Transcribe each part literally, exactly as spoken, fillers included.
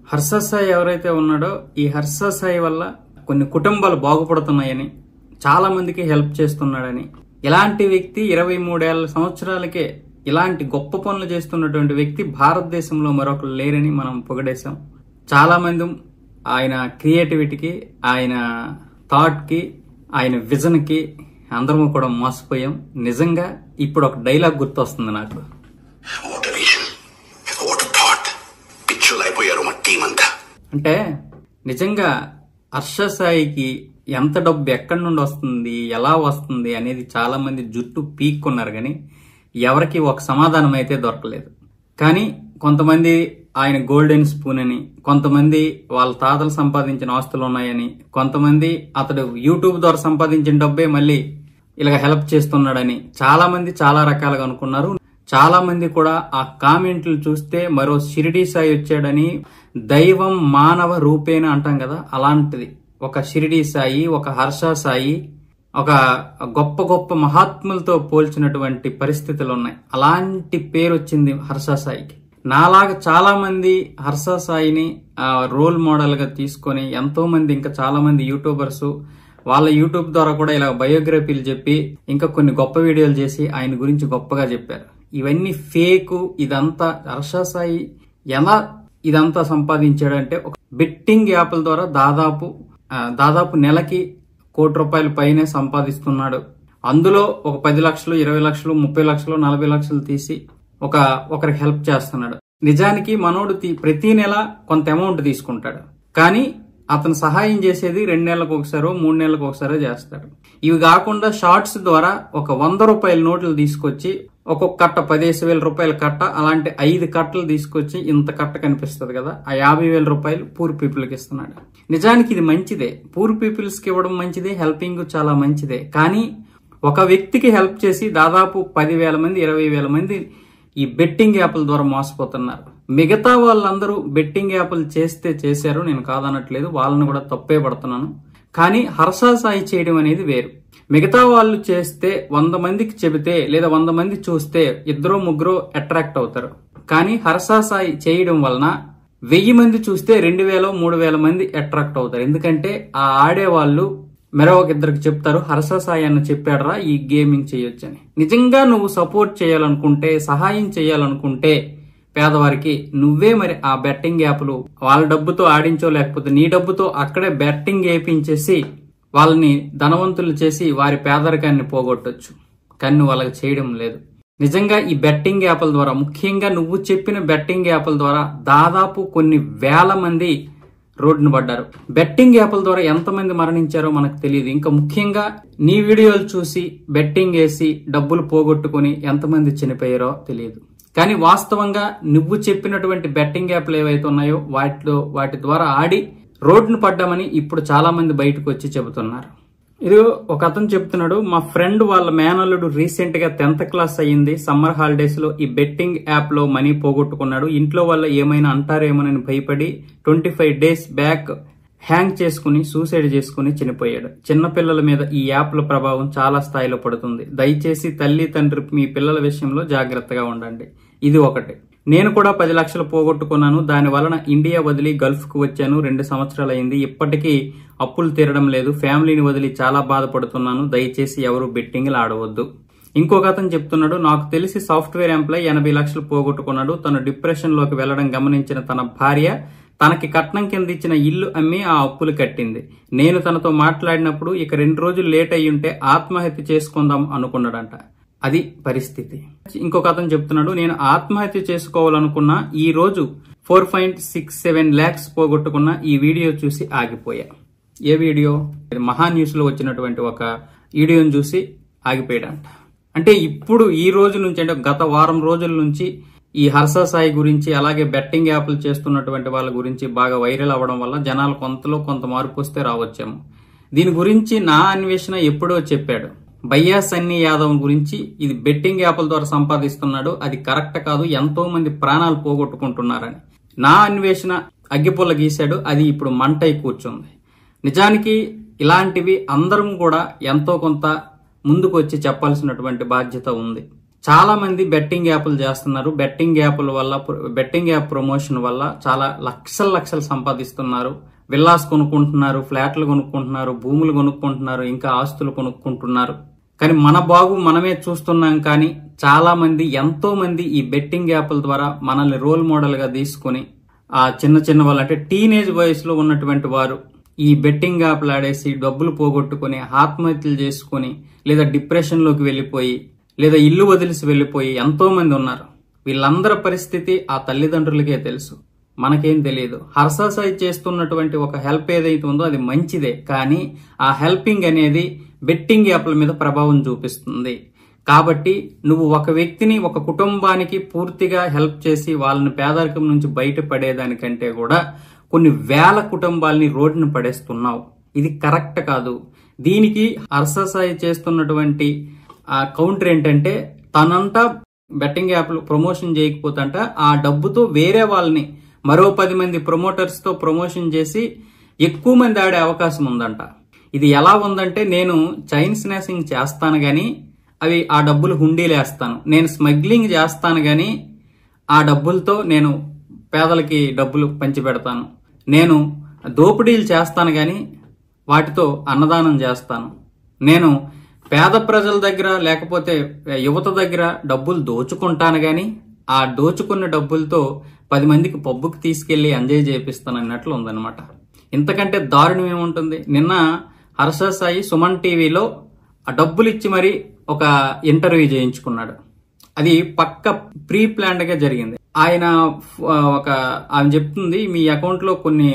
హర్ష సాయి ఎవరైతే ఉన్నాడో ఈ హర్ష సాయి వల్ల కొన్ని కుటుంబాలు బాగుపడుతున్నాయని, చాలా మందికి హెల్ప్ చేస్తున్నాడని, ఇలాంటి వ్యక్తి ఇరవై మూడేళ్ల సంవత్సరాలకే ఇలాంటి గొప్ప పనులు చేస్తున్నటువంటి వ్యక్తి భారతదేశంలో మరొకరు లేరని మనం పొగడేశాం. చాలా మంది ఆయన క్రియేటివిటీకి, ఆయన థాట్ కి, ఆయన విజన్ కి అందరము కూడా మోసపోయాం. నిజంగా ఇప్పుడు ఒక డైలాగ్ గుర్తొస్తుంది నాకు. అంటే నిజంగా హర్ష సాయికి ఎంత డబ్బు ఎక్కడి నుండి వస్తుంది, ఎలా వస్తుంది అనేది చాలా మంది జుట్టు పీక్కున్నారు, కానీ ఎవరికి ఒక సమాధానం అయితే దొరకలేదు. కానీ కొంతమంది ఆయన గోల్డెన్ స్పూన్ అని, కొంతమంది వాళ్ళ తాతలు సంపాదించిన ఆస్తులు ఉన్నాయని, కొంతమంది అతడు యూట్యూబ్ ద్వారా సంపాదించిన డబ్బే మళ్ళీ ఇలాగ హెల్ప్ చేస్తున్నాడని చాలా మంది చాలా రకాలుగా అనుకున్నారు. చాలా మంది కూడా ఆ కామెంట్లు చూస్తే మరో షిరిడి సాయి వచ్చాడని, దైవం మానవ రూపేణ అంటాం కదా, అలాంటిది ఒక షిరిడి సాయి, ఒక హర్ష సాయి, ఒక గొప్ప గొప్ప మహాత్ములతో పోల్చినటువంటి పరిస్థితులు ఉన్నాయి. అలాంటి పేరు వచ్చింది హర్ష సాయికి. నాలాగా చాలా మంది హర్ష సాయిని రోల్ మోడల్ గా తీసుకొని ఎంతో మంది, ఇంకా చాలా మంది యూట్యూబర్స్ వాళ్ళ యూట్యూబ్ ద్వారా కూడా ఇలా బయోగ్రఫీలు చెప్పి ఇంకా కొన్ని గొప్ప వీడియోలు చేసి ఆయన గురించి గొప్పగా చెప్పారు. ఇవన్నీ ఫేక్. ఇదంతా హర్ష సాయి ఎలా ఇదంతా సంపాదించాడంటే, ఒక బెట్టింగ్ యాప్ల ద్వారా దాదాపు దాదాపు నెలకి కోటి రూపాయల పైనే సంపాదిస్తున్నాడు. అందులో ఒక పది లక్షలు, ఇరవై లక్షలు, ముప్పై లక్షలు, నలభై లక్షలు తీసి ఒక ఒకరికి హెల్ప్ చేస్తున్నాడు. నిజానికి మనోడు ప్రతి నెల కొంత అమౌంట్ తీసుకుంటాడు, కానీ అతను సహాయం చేసేది రెండు నెలలకు ఒకసారో మూడు నెలలకు ఒకసారో చేస్తాడు. ఇవి కాకుండా షార్ట్స్ ద్వారా ఒక వంద రూపాయల నోట్లు తీసుకొచ్చి ఒక్కొక్క కట్ట పదిహేను వేల రూపాయల కట్ట, అలాంటి ఐదు కట్టలు తీసుకొచ్చి ఇంత కట్ట కనిపిస్తుంది కదా, ఆ యాభై వేల రూపాయలు పూర్ పీపుల్ కి ఇస్తున్నాడు. నిజానికి ఇది మంచిదే, పూర్ పీపుల్స్ కి ఇవ్వడం మంచిదే, హెల్పింగ్ చాలా మంచిదే. కానీ ఒక వ్యక్తికి హెల్ప్ చేసి దాదాపు పదివేల మంది, ఇరవై వేల మంది ఈ బెట్టింగ్ యాప్ల ద్వారా మోసపోతున్నారు. మిగతా వాళ్ళందరూ బెట్టింగ్ యాప్లు చేస్తే చేశారు, నేను కాదనట్లేదు, వాళ్ళని కూడా తప్పే పడుతున్నాను. కానీ హర్ష సాయి చేయడం అనేది వేరు. మిగతా వాళ్ళు చేస్తే వంద మందికి చెబితే లేదా వంద మంది చూస్తే ఇద్దరు ముగ్గురు అట్రాక్ట్ అవుతారు. కానీ హర్ష సాయి చేయడం వలన వెయ్యి మంది చూస్తే రెండు వేల మూడు వేల మంది అట్రాక్ట్ అవుతారు. ఎందుకంటే ఆ ఆడే వాళ్ళు మరో ఒక ఇద్దరికి చెప్తారు, హర్ష సాయి అన్న చెప్పాడరా ఈ గేమింగ్ చేయొచ్చని. నిజంగా నువ్వు సపోర్ట్ చేయాలనుకుంటే, సహాయం చేయాలనుకుంటే పేదవారికి, నువ్వే మరి ఆ బెట్టింగ్ యాప్లు వాళ్ళ డబ్బుతో ఆడించో, లేకపోతే నీ డబ్బుతో అక్కడే బెట్టింగ్ వేయించేసి వాళ్ళని ధనవంతులు చేసి వారి పేదరికాన్ని పోగొట్టొచ్చు. కానీ నువ్వు వాళ్ళకి చేయడం లేదు. నిజంగా ఈ బెట్టింగ్ యాప్ల ద్వారా, ముఖ్యంగా నువ్వు చెప్పిన బెట్టింగ్ యాప్ల ద్వారా దాదాపు కొన్ని వేల మంది రోడ్డును పడ్డారు. బెట్టింగ్ యాప్ల ద్వారా ఎంతమంది మరణించారో మనకు తెలియదు. ఇంకా ముఖ్యంగా నీ వీడియోలు చూసి బెట్టింగ్ వేసి డబ్బులు పోగొట్టుకుని ఎంతమంది చనిపోయారో తెలియదు. కానీ వాస్తవంగా నువ్వు చెప్పినటువంటి బెట్టింగ్ యాప్లు ఏవైతే ఉన్నాయో వాటిలో వాటి ద్వారా ఆడి రోడ్డును పడ్డామని ఇప్పుడు చాలా మంది బయటకు వచ్చి చెబుతున్నారు. ఇది ఒక అతను చెప్తున్నాడు, మా ఫ్రెండ్ వాళ్ళ మేనల్లుడు రీసెంట్ గా టెన్త్ క్లాస్ అయ్యింది, సమ్మర్ హాలిడేస్ లో ఈ బెట్టింగ్ యాప్ లో మనీ పోగొట్టుకున్నాడు. ఇంట్లో వల్ల ఏమైనా అంటారేమోనని భయపడి twenty five days back hang చేసుకుని సూసైడ్ చేసుకుని చనిపోయాడు. చిన్నపిల్లల మీద ఈ యాప్ల ప్రభావం చాలా స్థాయిలో పడుతుంది. దయచేసి తల్లి తండ్రి మీ పిల్లల విషయంలో జాగ్రత్తగా ఉండండి. ఇది ఒకటి. నేను కూడా పది లక్షలు పోగొట్టుకున్నాను. దాని వలన ఇండియా వదిలి గల్ఫ్ కు వచ్చాను. రెండు సంవత్సరాలు అయింది. ఇప్పటికీ అప్పులు తీరడం లేదు. ఫ్యామిలీని వదిలి చాలా బాధపడుతున్నాను. దయచేసి ఎవరు బెట్టింగ్లు ఆడవద్దు. ఇంకొక అతను చెప్తున్నాడు, నాకు తెలిసి సాఫ్ట్వేర్ ఎంప్లాయ్ ఎనభై లక్షలు పోగొట్టుకున్నాడు. తను డిప్రెషన్ లోకి వెళ్లడం గమనించిన తన భార్య తనకి కట్నం కింద ఇచ్చిన ఇల్లు అమ్మి ఆ అప్పులు కట్టింది. నేను తనతో మాట్లాడినప్పుడు ఇక రెండు రోజులు లేట్ అయ్యుంటే ఆత్మహత్య చేసుకుందాం అనుకున్నాడంట. అది పరిస్థితి. ఇంకొక అతను చెప్తున్నాడు, నేను ఆత్మహత్య చేసుకోవాలనుకున్నా, ఈ రోజు four point six seven lakhs పోగొట్టుకున్న ఈ వీడియో చూసి ఆగిపోయా. ఏ వీడియో? మహా న్యూస్ లో వచ్చినటువంటి ఒక వీడియోని చూసి ఆగిపోయాడంట. అంటే ఇప్పుడు ఈ రోజు నుంచి, అంటే గత వారం రోజుల నుంచి ఈ హర్ష సాయి గురించి, అలాగే బెట్టింగ్ యాప్లు చేస్తున్నటువంటి వాళ్ళ గురించి బాగా వైరల్ అవ్వడం వల్ల జనాలు కొంతలో కొంత మార్పు వస్తే రావచ్చేమో. దీని గురించి నా అన్వేషణ ఎప్పుడో చెప్పాడు. భయ్యా సన్నీ యాదవ్ గురించి, ఇది బెట్టింగ్ యాప్ల ద్వారా సంపాదిస్తున్నాడు, అది కరెక్ట్ కాదు, ఎంతో మంది ప్రాణాలు పోగొట్టుకుంటున్నారని నా అన్వేషణ అగ్గిపుల్ల గీశాడు. అది ఇప్పుడు మంటై కూర్చుంది. నిజానికి ఇలాంటివి అందరం కూడా ఎంతో కొంత ముందుకు వచ్చి చెప్పాల్సినటువంటి బాధ్యత ఉంది. చాలా మంది బెట్టింగ్ యాప్లు చేస్తున్నారు. బెట్టింగ్ యాప్ల వల్ల, బెట్టింగ్ యాప్ ప్రమోషన్ వల్ల చాలా లక్షల లక్షలు సంపాదిస్తున్నారు. విల్లాస్ కొనుక్కుంటున్నారు, ఫ్లాట్లు కొనుక్కుంటున్నారు, భూములు కొనుక్కుంటున్నారు, ఇంకా ఆస్తులు కొనుక్కుంటున్నారు. కానీ మన బాగు మనమే చూస్తున్నాం. కానీ చాలా మంది, ఎంతో మంది ఈ బెట్టింగ్ యాప్ల ద్వారా మనల్ని రోల్ మోడల్ గా తీసుకుని ఆ చిన్న చిన్న వాళ్ళు అంటే టీనేజ్ వయసులో ఉన్నటువంటి వారు ఈ బెట్టింగ్ యాప్లు ఆడేసి డబ్బులు పోగొట్టుకుని ఆత్మహత్యలు చేసుకుని, లేదా డిప్రెషన్ లోకి వెళ్లిపోయి, లేదా ఇల్లు వదిలిసి వెళ్లిపోయి ఎంతో మంది ఉన్నారు. వీళ్ళందరి పరిస్థితి ఆ తల్లిదండ్రులకే తెలుసు, మనకేం తెలియదు. హర్ష సాయి చేస్తున్నటువంటి ఒక హెల్ప్ ఏదైతే ఉందో అది మంచిదే, కానీ ఆ హెల్పింగ్ అనేది బెట్టింగ్ యాప్ల మీద ప్రభావం చూపిస్తుంది. కాబట్టి నువ్వు ఒక వ్యక్తిని, ఒక కుటుంబానికి పూర్తిగా హెల్ప్ చేసి వాళ్ళని పేదరికం నుంచి బయటపడేదానికంటే కూడా కొన్ని వేల కుటుంబాలని రోడ్డును పడేస్తున్నావు. ఇది కరెక్ట్ కాదు. దీనికి హర్ష సాయి చేస్తున్నటువంటి ఆ కౌంటర్ ఏంటంటే, తనంతా బెట్టింగ్ యాప్లు ప్రమోషన్ చేయకపోతంట ఆ డబ్బుతో వేరే వాళ్ళని మరో పది మంది ప్రమోటర్స్ తో ప్రమోషన్ చేసి ఎక్కువ మంది ఆడే అవకాశం ఉందంట. ఇది ఎలా ఉందంటే, నేను చైన్ స్నాచింగ్ చేస్తాను గాని అవి ఆ డబ్బులు హుండీలేస్తాను, నేను స్మగ్లింగ్ చేస్తాను గాని ఆ డబ్బులతో నేను పేదలకి డబ్బులు పంచిపెడతాను, నేను దోపిడీలు చేస్తాను గాని వాటితో అన్నదానం చేస్తాను, నేను పేద ప్రజల దగ్గర లేకపోతే యువత దగ్గర డబ్బులు దోచుకుంటాను గాని ఆ దోచుకున్న డబ్బులతో పది మందికి పబ్బుకి తీసుకెళ్లి ఎంజాయ్ చేపిస్తాను అన్నట్లు ఉందన్నమాట. ఇంతకంటే దారుణం ఏముంటుంది? నిన్న హర్ష సాయి సుమన్ టీవీలో ఆ డబ్బులు ఇచ్చి మరి ఒక ఇంటర్వ్యూ చేయించుకున్నాడు. అది పక్క ప్రీ ప్లాన్డ్ గా జరిగింది. ఆయన ఒక ఆమె చెప్తుంది, మీ అకౌంట్ లో కొన్ని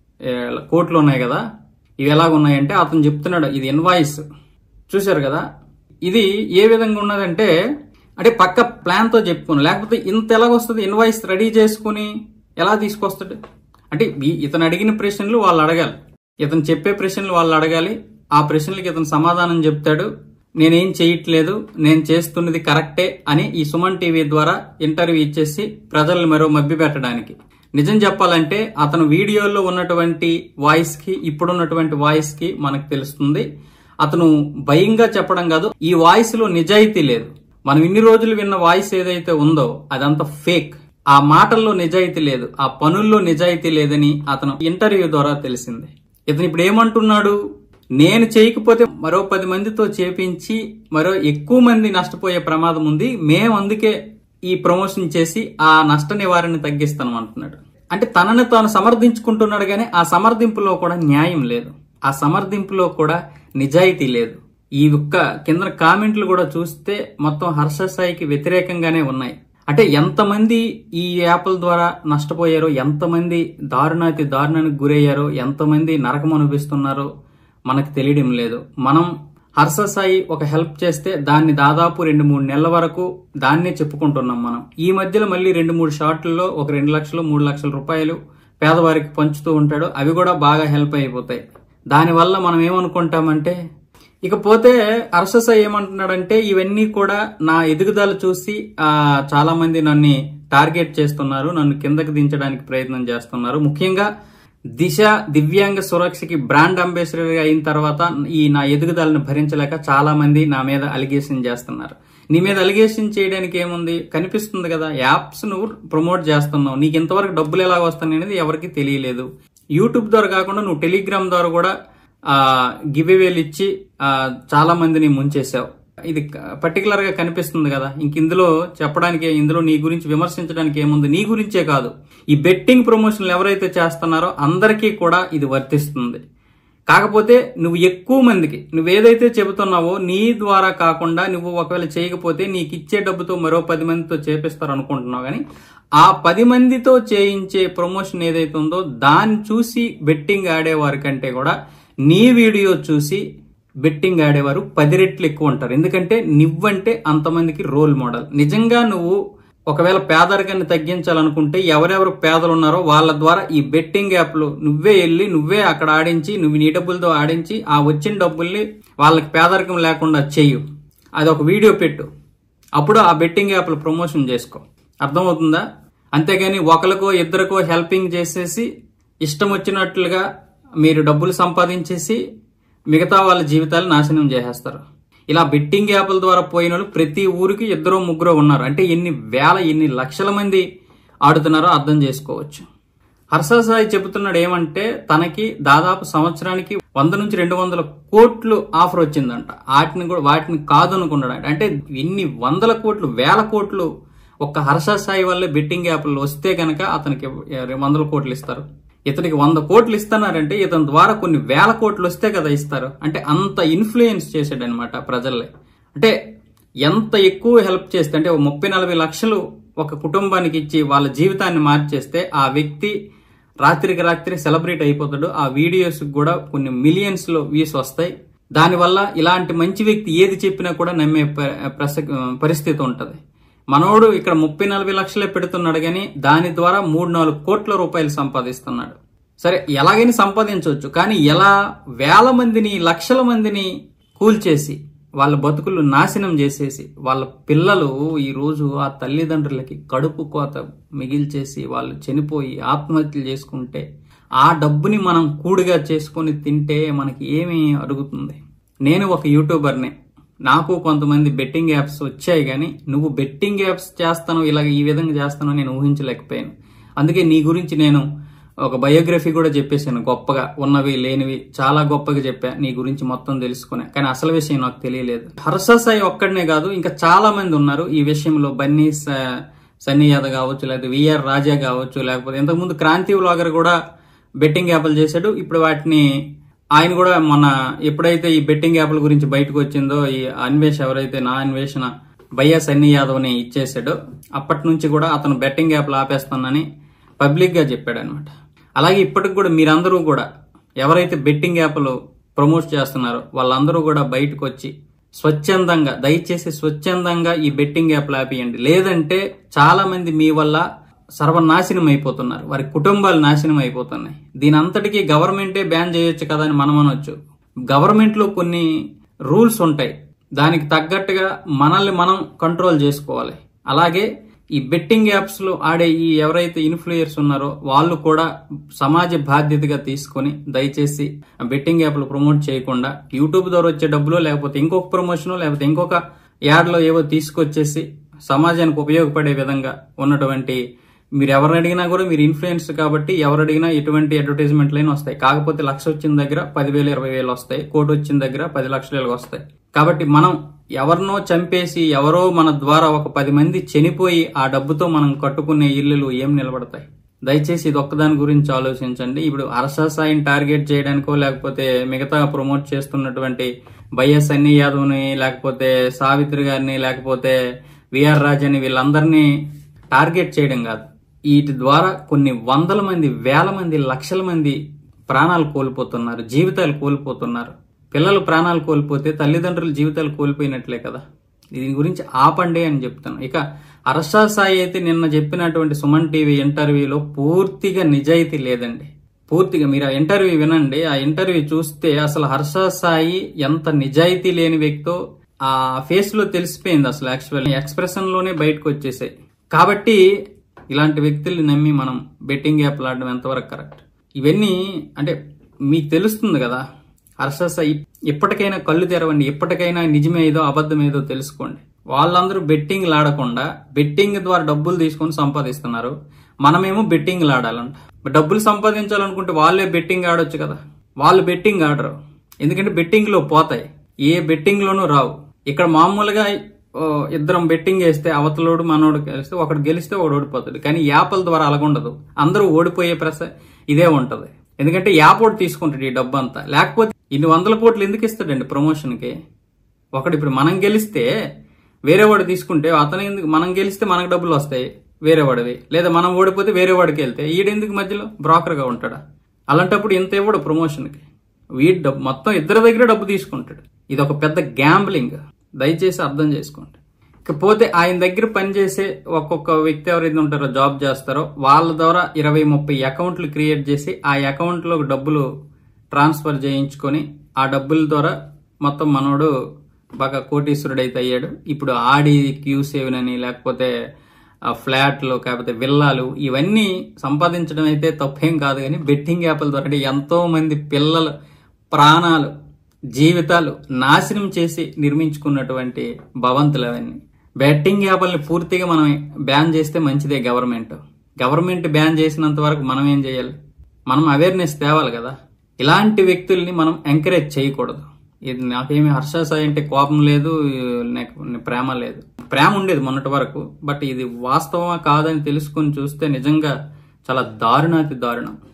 కోట్లు ఉన్నాయి కదా, ఇవి ఎలాగున్నాయంటే అతను చెప్తున్నాడు ఇది ఇన్వాయిస్. చూశారు కదా, ఇది ఏ విధంగా ఉన్నదంటే, అంటే పక్క ప్లాన్ తో చెప్పుకుని, లేకపోతే ఇంత ఎలాగొస్తుంది? ఇన్వాయిస్ రెడీ చేసుకుని ఎలా తీసుకొస్తాడు? అంటే ఇతను అడిగిన ప్రశ్నలు వాళ్ళు అడగాలి, ఇతను చెప్పే ప్రశ్నలు వాళ్ళు అడగాలి. ఆ ప్రశ్నలకి ఇతను సమాధానం చెప్తాడు. నేనేం చేయట్లేదు, నేను చేస్తున్నది కరెక్టే అని ఈ సుమన్ టీవీ ద్వారా ఇంటర్వ్యూ ఇచ్చేసి ప్రజల్ని మరో మభ్య పెట్టడానికి. నిజం చెప్పాలంటే అతను వీడియోలో ఉన్నటువంటి వాయిస్ కి ఇప్పుడున్నటువంటి వాయిస్ కి మనకు తెలుస్తుంది. అతను భయంగా చెప్పడం కాదు, ఈ వాయిస్ లో నిజాయితీ లేదు. మనం ఇన్ని రోజులు విన్న వాయిస్ ఏదైతే ఉందో అదంతా ఫేక్. ఆ మాటల్లో నిజాయితీ లేదు, ఆ పనుల్లో నిజాయితీ లేదని అతను ఇంటర్వ్యూ ద్వారా తెలిసింది. ఇతను ఇప్పుడు ఏమంటున్నాడు? నేను చేయకపోతే మరో పది మందితో చేపించి మరో ఎక్కువ మంది నష్టపోయే ప్రమాదం ఉంది, మేము అందుకే ఈ ప్రమోషన్ చేసి ఆ నష్ట నివారణ తగ్గిస్తాను అంటున్నాడు. అంటే తనని తాను సమర్థించుకుంటున్నాడు, కానీ ఆ సమర్థింపులో కూడా న్యాయం లేదు, ఆ సమర్థింపులో కూడా నిజాయితీ లేదు. ఈ ఒక్క కింద కామెంట్లు కూడా చూస్తే మొత్తం హర్ష సాయికి వ్యతిరేకంగానే ఉన్నాయి. అంటే ఎంతమంది ఈ యాప్ల ద్వారా నష్టపోయారో, ఎంతమంది దారుణాతి దారుణానికి గురయ్యారో, ఎంతమంది నరకం అనుభవిస్తున్నారో మనకు తెలియడం లేదు. మనం హర్ష సాయి ఒక హెల్ప్ చేస్తే దాన్ని దాదాపు రెండు మూడు నెలల వరకు దాన్నే చెప్పుకుంటున్నాం మనం. ఈ మధ్యలో మళ్ళీ రెండు మూడు షార్ట్లలో ఒక రెండు లక్షలు మూడు లక్షల రూపాయలు పేదవారికి పంచుతూ ఉంటాడు, అవి కూడా బాగా హెల్ప్ అయిపోతాయి. దానివల్ల మనం ఏమనుకుంటామంటే, ఇకపోతే హర్ష సాయి ఏమంటున్నాడంటే, ఇవన్నీ కూడా నా ఎదుగుదల చూసి ఆ చాలా మంది నన్ను టార్గెట్ చేస్తున్నారు, నన్ను కిందకి దించడానికి ప్రయత్నం చేస్తున్నారు. ముఖ్యంగా దిశ దివ్యాంగ సురక్షకి బ్రాండ్ అంబాసిడర్ గా అయిన తర్వాత ఈ నా ఎదుగుదలను భరించలేక చాలా మంది నా మీద అలిగేషన్ చేస్తున్నారు. నీ మీద అలిగేషన్ చేయడానికి ఏముంది? కనిపిస్తుంది కదా, యాప్స్ నువ్వు ప్రమోట్ చేస్తున్నావు, నీకు ఇంతవరకు డబ్బులు ఎలా వస్తాయి అనేది ఎవరికి తెలియలేదు. యూట్యూబ్ ద్వారా కాకుండా నువ్వు టెలిగ్రామ్ ద్వారా కూడా ఆ గివ్ అవేలు ఇచ్చి ఆ చాలా మందిని ముంచేశావు. ఇది పర్టికులర్ గా కనిపిస్తుంది కదా. ఇంక ఇందులో చెప్పడానికి, ఇందులో నీ గురించి విమర్శించడానికి ఏముంది? నీ గురించే కాదు, ఈ బెట్టింగ్ ప్రమోషన్లు ఎవరైతే చేస్తున్నారో అందరికీ కూడా ఇది వర్తిస్తుంది. కాకపోతే నువ్వు ఎక్కువ మందికి నువ్వేదైతే చెబుతున్నావో నీ ద్వారా కాకుండా, నువ్వు ఒకవేళ చేయకపోతే నీకు ఇచ్చే డబ్బుతో మరో పది మందితో చేపిస్తారు అనుకుంటున్నావు. కానీ ఆ పది మందితో చేయించే ప్రమోషన్ ఏదైతే ఉందో దాన్ని చూసి బెట్టింగ్ ఆడేవారి కంటే కూడా నీ వీడియో చూసి బెట్టింగ్ ఆడేవారు పది రెట్లు ఎక్కువ ఉంటారు. ఎందుకంటే నువ్వంటే అంతమందికి రోల్ మోడల్. నిజంగా నువ్వు ఒకవేళ పేదరికాన్ని తగ్గించాలనుకుంటే ఎవరెవరు పేదలు ఉన్నారో వాళ్ళ ద్వారా ఈ బెట్టింగ్ యాప్లు నువ్వే వెళ్ళి నువ్వే అక్కడ ఆడించి, నువ్వు నీ డబ్బులతో ఆడించి ఆ వచ్చిన డబ్బుల్ని వాళ్ళకి పేదరికం లేకుండా చెయ్యు. అది ఒక వీడియో పెట్టు, అప్పుడు ఆ బెట్టింగ్ యాప్లు ప్రమోషన్ చేసుకో. అర్థమవుతుందా? అంతేగాని ఒకరికో ఇద్దరికో హెల్పింగ్ చేసేసి ఇష్టం వచ్చినట్లుగా మీరు డబ్బులు సంపాదించేసి మిగతా వాళ్ళ జీవితాలు నాశనం చేసేస్తారు. ఇలా బెట్టింగ్ యాప్ల ద్వారా పోయిన వాళ్ళు ప్రతి ఊరికి ఇద్దరు ముగ్గురు ఉన్నారు. అంటే ఎన్ని వేల ఎన్ని లక్షల మంది ఆడుతున్నారో అర్థం చేసుకోవచ్చు. హర్ష సాయి చెబుతున్నాడు ఏమంటే తనకి దాదాపు సంవత్సరానికి వంద నుంచి రెండు వందల కోట్లు ఆఫర్ వచ్చిందంట. వాటిని కూడా వాటిని కాదు అనుకున్నాడు. అంటే ఇన్ని వందల కోట్లు వేల కోట్లు ఒక్క హర్ష సాయి వల్లే బెట్టింగ్ యాప్లు వస్తే కనుక అతనికి వందల కోట్లు ఇస్తారు. ఇతనికి వంద కోట్లు ఇస్తున్నారంటే ఇతని ద్వారా కొన్ని వేల కోట్లు వస్తే కదా ఇస్తారు. అంటే అంత ఇన్ఫ్లుయెన్స్ చేశాడు అనమాట ప్రజల్ని. అంటే ఎంత ఎక్కువ హెల్ప్ చేస్తే అంటే ముప్పై నలభై లక్షలు ఒక కుటుంబానికి ఇచ్చి వాళ్ళ జీవితాన్ని మార్చేస్తే ఆ వ్యక్తి రాత్రికి రాత్రి సెలబ్రేట్ అయిపోతాడు. ఆ వీడియోస్ కూడా కొన్ని మిలియన్స్ లో వ్యూస్ వస్తాయి. దానివల్ల ఇలాంటి మంచి వ్యక్తి ఏది చెప్పినా కూడా నమ్మే పరిస్థితి ఉంటది. మనోడు ఇక్కడ ముప్పై నలభై లక్షలే పెడుతున్నాడు కానీ దాని ద్వారా మూడు నాలుగు కోట్ల రూపాయలు సంపాదిస్తున్నాడు. సరే ఎలాగైనా సంపాదించవచ్చు, కానీ ఎలా వేల మందిని లక్షల మందిని కూల్చేసి వాళ్ళ బతుకులు నాశనం చేసేసి వాళ్ళ పిల్లలు ఈ రోజు ఆ తల్లిదండ్రులకి కడుపు కోత మిగిల్చేసి వాళ్ళు చనిపోయి ఆత్మహత్యలు చేసుకుంటే ఆ డబ్బుని మనం కూడిగా చేసుకుని తింటే మనకి ఏమి అరుగుతుంది? నేను ఒక యూట్యూబర్ని, నాకు కొంతమంది బెట్టింగ్ యాప్స్ వచ్చాయి, కానీ నువ్వు బెట్టింగ్ యాప్స్ చేస్తాను ఇలా ఈ విధంగా చేస్తాను నేను ఊహించలేకపోయాను. అందుకే నీ గురించి నేను ఒక బయోగ్రఫీ కూడా చెప్పేశాను. గొప్పగా ఉన్నవి లేనివి చాలా గొప్పగా చెప్పా నీ గురించి మొత్తం తెలుసుకున్నా. కానీ అసలు విషయం నాకు తెలియలేదు. హర్ష సాయి ఒక్కడనే కాదు, ఇంకా చాలా మంది ఉన్నారు ఈ విషయంలో. బన్నీ సన్నీ యాదవ్ కావచ్చు, లేకపోతే విఆర్ రాజా కావచ్చు, లేకపోతే ఇంతకుముందు క్రాంతి వ్లాగర్ కూడా బెట్టింగ్ యాప్లు చేశాడు. ఇప్పుడు వాటిని ఆయన కూడా మొన్న ఎప్పుడైతే ఈ బెట్టింగ్ యాప్ల గురించి బయటకు వచ్చిందో, ఈ అన్వేష్ ఎవరైతే నా అన్వేషణ భయ్యా సన్నీ యాదవ్ ని ఇచ్చేసాడో అప్పటి నుంచి కూడా అతను బెట్టింగ్ యాప్లు ఆపేస్తానని పబ్లిక్ గా చెప్పాడు అనమాట. అలాగే ఇప్పటికి కూడా మీరందరూ కూడా ఎవరైతే బెట్టింగ్ యాప్లు ప్రమోట్ చేస్తున్నారో వాళ్ళందరూ కూడా బయటకు వచ్చి స్వచ్ఛందంగా, దయచేసి స్వచ్ఛందంగా ఈ బెట్టింగ్ యాప్లు ఆపేయండి. లేదంటే చాలా మంది మీ వల్ల సర్వనాశనం అయిపోతున్నారు, వారి కుటుంబాలు నాశనం అయిపోతున్నాయి. దీని అంతటికీ గవర్నమెంటే బ్యాన్ చేయొచ్చు కదా అని మనం అనొచ్చు. గవర్నమెంట్ లో కొన్ని రూల్స్ ఉంటాయి, దానికి తగ్గట్టుగా మనల్ని మనం కంట్రోల్ చేసుకోవాలి. అలాగే ఈ బెట్టింగ్ యాప్స్ లో ఆడే ఈ ఎవరైతే ఇన్ఫ్లుయర్స్ ఉన్నారో వాళ్ళు కూడా సమాజ బాధ్యతగా తీసుకొని దయచేసి బెట్టింగ్ యాప్లు ప్రమోట్ చేయకుండా యూట్యూబ్ ద్వారా వచ్చే డబ్బులు లేకపోతే ఇంకొక ప్రమోషన్ లేకపోతే ఇంకొక యాడ్ లో ఏవో తీసుకొచ్చేసి సమాజానికి ఉపయోగపడే విధంగా ఉన్నటువంటి, మీరు ఎవరు అడిగినా కూడా మీరు ఇన్ఫ్లుయెన్స్ కాబట్టి ఎవరు అడిగినా ఎటువంటి అడ్వర్టైజ్మెంట్లైనా వస్తాయి. కాకపోతే లక్ష వచ్చిన దగ్గర పదివేలు ఇరవై వేలు వస్తాయి, కోటి వచ్చిన దగ్గర పది లక్షలు వస్తాయి. కాబట్టి మనం ఎవరినో చంపేసి ఎవరో మన ద్వారా ఒక పది మంది చనిపోయి ఆ డబ్బుతో మనం కట్టుకునే ఇల్లులు ఏం నిలబడతాయి? దయచేసి ఇది ఒక్కదాని గురించి ఆలోచించండి. ఇప్పుడు హర్ష సాయిని టార్గెట్ చేయడానికో లేకపోతే మిగతా ప్రమోట్ చేస్తున్నటువంటి భయ్యా సన్నీ యాదవ్ ని లేకపోతే సావిత్రి గారిని లేకపోతే విఆర్ రాజాని వీళ్ళందరినీ టార్గెట్ చేయడం కాదు. వీటి ద్వారా కొన్ని వందల మంది వేల మంది లక్షల మంది ప్రాణాలు కోల్పోతున్నారు, జీవితాలు కోల్పోతున్నారు. పిల్లలు ప్రాణాలు కోల్పోతే తల్లిదండ్రుల జీవితాలు కోల్పోయినట్లే కదా. దీని గురించి ఆపండి అని చెప్తాను. ఇక హర్ష సాయి అయితే నిన్న చెప్పినటువంటి సుమన్ టీవీ ఇంటర్వ్యూలో పూర్తిగా నిజాయితీ లేదండి. పూర్తిగా మీరు ఆ ఇంటర్వ్యూ వినండి. ఆ ఇంటర్వ్యూ చూస్తే అసలు హర్ష సాయి ఎంత నిజాయితీ లేని వ్యక్తో ఆ ఫేస్ లో తెలిసిపోయింది. అసలు యాక్చువల్ ఎక్స్ప్రెషన్ లోనే బయటకు వచ్చేసాయి. కాబట్టి ఇలాంటి వ్యక్తుల్ని నమ్మి మనం బెట్టింగ్ యాప్లు ఆడడం ఎంతవరకు కరెక్ట్? ఇవన్నీ అంటే మీకు తెలుస్తుంది కదా. హర్ష సాయి ఇప్పటికైనా కళ్ళు తెరవండి, ఇప్పటికైనా నిజమే ఏదో అబద్ధం ఏదో తెలుసుకోండి. వాళ్ళందరూ బెట్టింగ్లు ఆడకుండా బెట్టింగ్ ద్వారా డబ్బులు తీసుకొని సంపాదిస్తున్నారు. మనమేమో బెట్టింగ్లు ఆడాలంట. డబ్బులు సంపాదించాలనుకుంటే వాళ్ళే బెట్టింగ్ ఆడొచ్చు కదా. వాళ్ళు బెట్టింగ్ ఆడరు, ఎందుకంటే బెట్టింగ్ లో పోతాయి, ఏ బెట్టింగ్ లోనూ రావు. ఇక్కడ మామూలుగా ఇద్దరం బెట్టింగ్ వేస్తే అవతలోడు మనోడు గెలిస్తే ఒకడు గెలిస్తే ఒకడు ఓడిపోతాడు. కానీ యాప్ల ద్వారా అలాగుండదు, అందరూ ఓడిపోయే ప్రస ఇదే ఉంటది. ఎందుకంటే యాప్ ఒకటి తీసుకుంటాడు ఈ డబ్బు అంతా. లేకపోతే ఇన్ని వందల కోట్లు ఎందుకు ఇస్తాడండి ప్రమోషన్ కి? ఒకటి ఇప్పుడు మనం గెలిస్తే వేరే వాడు తీసుకుంటే అతను ఎందుకు, మనం గెలిస్తే మనకు డబ్బులు వస్తాయి వేరే వాడివి, లేదా మనం ఓడిపోతే వేరే వాడికి వెళ్తే ఈడెందుకు మధ్యలో బ్రోకర్ గా ఉంటాడా? అలాంటప్పుడు ఇంత ఇవ్వడు ప్రమోషన్ కి, వీడి డబ్బు మొత్తం ఇద్దరి దగ్గర డబ్బు తీసుకుంటాడు. ఇది ఒక పెద్ద గ్యాంబ్లింగ్, దయచేసి అర్థం చేసుకోండి. ఇకపోతే ఆయన దగ్గర పనిచేసే ఒక్కొక్క వ్యక్తి ఎవరైతే ఉంటారో జాబ్ చేస్తారో వాళ్ళ ద్వారా ఇరవై ముప్పై అకౌంట్లు క్రియేట్ చేసి ఆ అకౌంట్ లో డబ్బులు ట్రాన్స్ఫర్ చేయించుకొని ఆ డబ్బుల ద్వారా మొత్తం మనోడు బాగా కోటీశ్వరుడైతే అయ్యాడు. ఇప్పుడు ఆడి క్యూ సేవన్ అని లేకపోతే ఫ్లాట్లు కాకపోతే విల్లాలు ఇవన్నీ సంపాదించడం అయితే తప్పేం కాదు. కానీ బెట్టింగ్ యాప్ల ద్వారా ఎంతో మంది పిల్లల ప్రాణాలు జీవితాలు నాశనం చేసి నిర్మించుకున్నటువంటి భవంతులు అవన్నీ. బెట్టింగ్ యాప్లని పూర్తిగా మనం బ్యాన్ చేస్తే మంచిదే. గవర్నమెంట్ గవర్నమెంట్ బ్యాన్ చేసినంత వరకు మనం ఏం చేయాలి? మనం అవేర్నెస్ తేవాలి కదా. ఇలాంటి వ్యక్తుల్ని మనం ఎంకరేజ్ చేయకూడదు. ఇది నాకేమి హర్ష సాయి అంటే కోపం లేదు, ప్రేమ లేదు. ప్రేమ ఉండేది మొన్నటి వరకు, బట్ ఇది వాస్తవమా కాదని తెలుసుకొని చూస్తే నిజంగా చాలా దారుణాతి దారుణం.